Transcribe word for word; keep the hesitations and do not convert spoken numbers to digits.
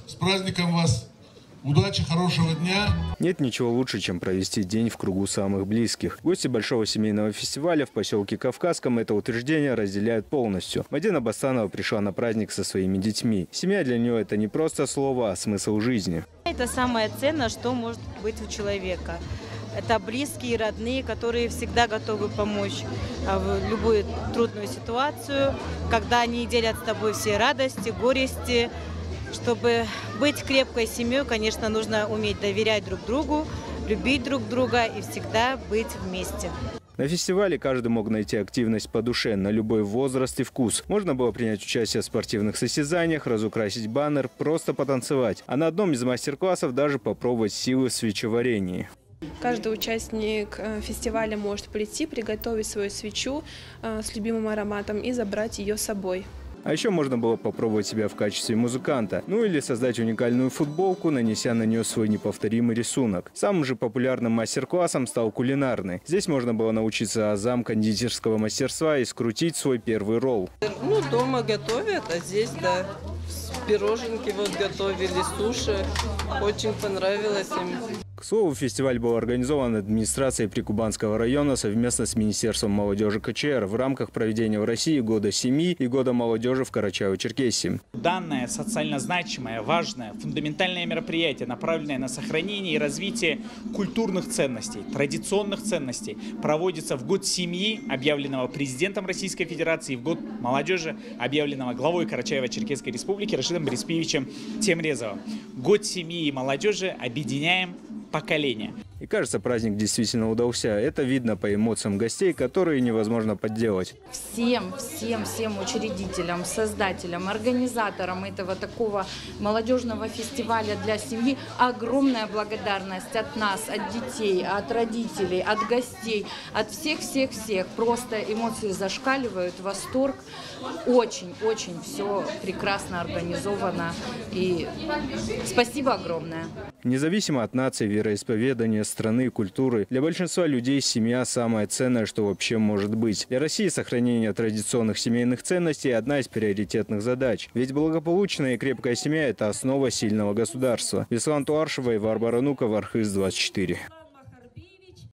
С праздником вас! Удачи, хорошего дня! Нет ничего лучше, чем провести день в кругу самых близких. Гости большого семейного фестиваля в поселке Кавказском это утверждение разделяют полностью. Мадина Басанова пришла на праздник со своими детьми. Семья для нее это не просто слово, а смысл жизни. Это самое ценное, что может быть у человека. Это близкие, родные, которые всегда готовы помочь в любую трудную ситуацию, когда они делят с тобой все радости, горести. Чтобы быть крепкой семьей, конечно, нужно уметь доверять друг другу, любить друг друга и всегда быть вместе. На фестивале каждый мог найти активность по душе на любой возраст и вкус. Можно было принять участие в спортивных состязаниях, разукрасить баннер, просто потанцевать. А на одном из мастер-классов даже попробовать силы в свечеварении. Каждый участник фестиваля может прийти, приготовить свою свечу с любимым ароматом и забрать ее с собой. А еще можно было попробовать себя в качестве музыканта. Ну или создать уникальную футболку, нанеся на нее свой неповторимый рисунок. Самым же популярным мастер-классом стал кулинарный. Здесь можно было научиться азам кондитерского мастерства и скрутить свой первый ролл. Ну, дома готовят, а здесь, да, пироженки вот готовили, суши. Очень понравилось им. К слову, фестиваль был организован администрацией Прикубанского района совместно с Министерством молодежи КЧР в рамках проведения в России Года семьи и Года молодежи в Карачаево-Черкесии. Данное социально значимое, важное, фундаментальное мероприятие, направленное на сохранение и развитие культурных ценностей, традиционных ценностей, проводится в Год семьи, объявленного президентом Российской Федерации, и в Год молодежи, объявленного главой Карачаево-Черкесской Республики Рашидом Бориспиевичем Темрезовым. Год семьи и молодежи объединяем поколения. И кажется, праздник действительно удался. Это видно по эмоциям гостей, которые невозможно подделать. Всем, всем, всем учредителям, создателям, организаторам этого такого молодежного фестиваля для семьи огромная благодарность от нас, от детей, от родителей, от гостей, от всех-всех-всех. Просто эмоции зашкаливают, восторг. Очень-очень все прекрасно организовано. И спасибо огромное. Независимо от нации, вероисповедания, страны, культуры, для большинства людей семья – самое ценное, что вообще может быть. Для России сохранение традиционных семейных ценностей – одна из приоритетных задач. Ведь благополучная и крепкая семья – это основа сильного государства. Беслан Туаршева и Варвара Нукова, Архыз двадцать четыре.